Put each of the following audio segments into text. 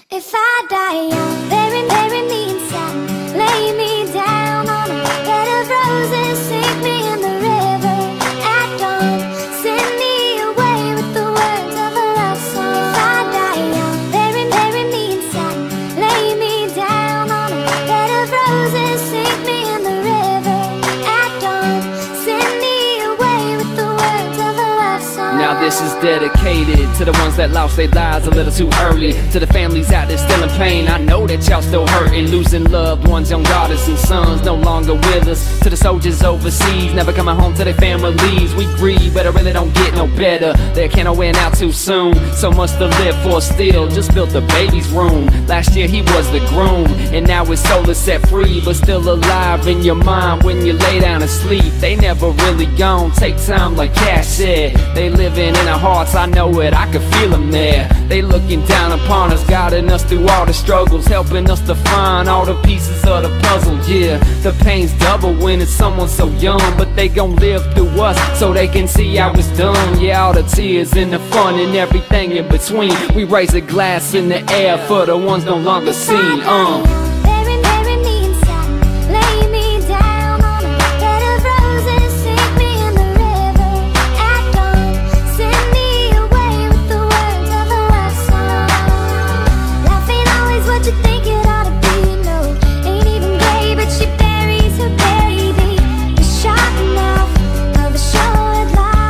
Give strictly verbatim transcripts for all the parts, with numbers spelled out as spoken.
If I die young, bury, bury me in satin, lay me down on a bed of roses, sink me in the river at dawn, send me away with the words of a love song. If I die young, bury, bury me in satin, lay me down on a bed of roses, sink me in the river at dawn, send me away with the words of a love song. Now this is dedicated to the ones that lost their lives a little too early, to the families out there still in pain. I know that y'all still hurting, losing loved ones, young daughters and sons no longer with us. To the soldiers overseas, never coming home to their families. We grieve, but it really don't get no better. They can't win out too soon, so much to live for still. Just built the baby's room, last year he was the groom, and now his soul is set free, but still alive in your mind when you lay down to sleep. They never really gone, take time like Cash said. They living in our hearts, I know it, I can feel them there. They looking down upon us, guiding us through all the struggles, helping us to find all the pieces of the puzzle. Yeah, the pain's double when it's someone so young, but they gon' live through us so they can see how it's done. Yeah, all the tears and the fun and everything in between. We raise a glass in the air for the ones no longer seen. Uh. Bury, bury me in satin, lay me down on a bed of roses, sink me in the river at dawn, send me away with the words of a love song. Life ain't always what you think it ought to be, no. Ain't even gay, but she buries her baby. The sharp mouth of a short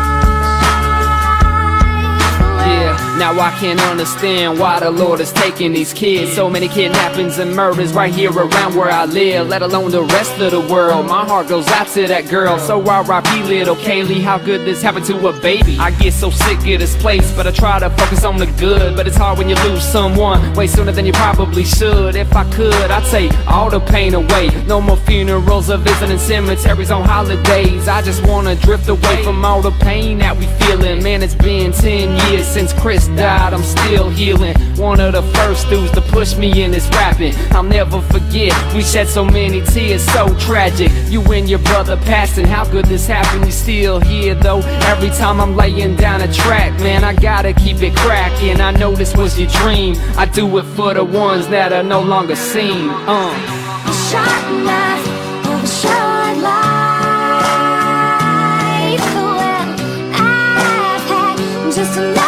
life. Yeah, now I can understand why the Lord is taking these kids. So many kidnappings and murders right here around where I live, let alone the rest of the world. My heart goes out to that girl, so R I P little Kaylee. How could this happen to a baby? I get so sick of this place, but I try to focus on the good. But it's hard when you lose someone way sooner than you probably should. If I could, I'd take all the pain away. No more funerals or visiting cemeteries on holidays. I just wanna drift away from all the pain that we feeling. Man, it's been ten years since Chris died, I'm still healing. One of the first dudes to push me in this rapping. I'll never forget, we shed so many tears, so tragic. You and your brother passing, how could this happen? You still here though. Every time I'm laying down a track, man, I gotta keep it cracking. I know this was your dream, I do it for the ones that are no longer seen. Uh. A sharp knife of a short life. Well, I've had just enough.